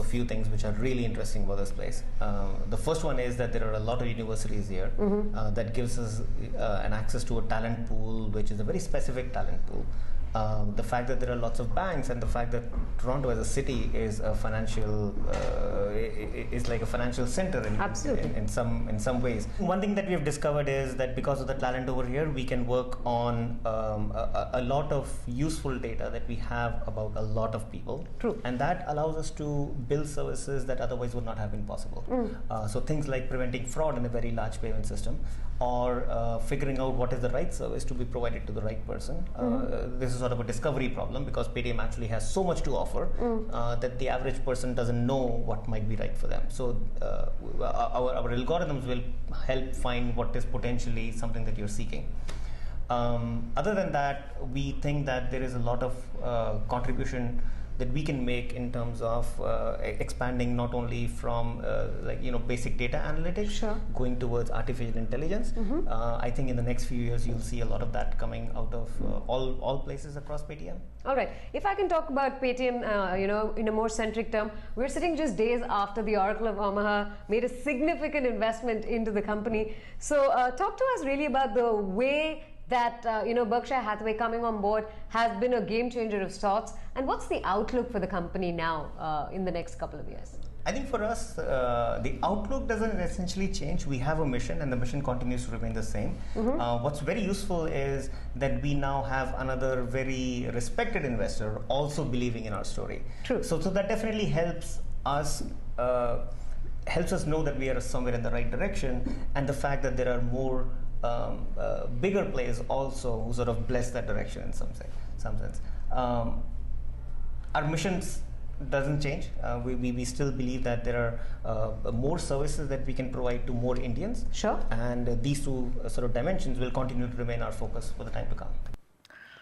few things which are really interesting about this place. The first one is that there are a lot of universities here that gives us an access to a talent pool, which is a very specific talent pool. The fact that there are lots of banks and the fact that Toronto as a city is a financial is like a financial center in some ways. One thing that we have discovered is that because of the talent over here, we can work on a lot of useful data that we have about a lot of people. True. And that allows us to build services that otherwise would not have been possible. So things like preventing fraud in a very large payment system, or figuring out what is the right service to be provided to the right person. This is sort of a discovery problem because Paytm actually has so much to offer that the average person doesn't know what might be right for them. So our algorithms will help find what is potentially something that you're seeking. Other than that, we think that there is a lot of contribution that we can make in terms of expanding not only from basic data analytics, going towards artificial intelligence. I think in the next few years you'll see a lot of that coming out of all places across Paytm. All right. If I can talk about Paytm, in a more centric term, we're sitting just days after the Oracle of Omaha made a significant investment into the company. So talk to us really about the way that Berkshire Hathaway coming on board has been a game changer of sorts, and what's the outlook for the company now in the next couple of years? I think for us, the outlook doesn't essentially change. We have a mission and the mission continues to remain the same. What's very useful is that we now have another very respected investor also believing in our story. True. So that definitely helps us know that we are somewhere in the right direction, and the fact that there are more bigger players also who sort of bless that direction in some sense. Our missions doesn't change. We still believe that there are more services that we can provide to more Indians. Sure. And these two sort of dimensions will continue to remain our focus for the time to come.